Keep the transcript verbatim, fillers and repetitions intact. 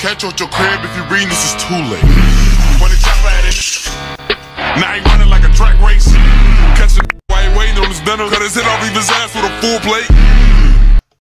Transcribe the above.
catch you at your crib if you reading this, is too late. When the chopper at it.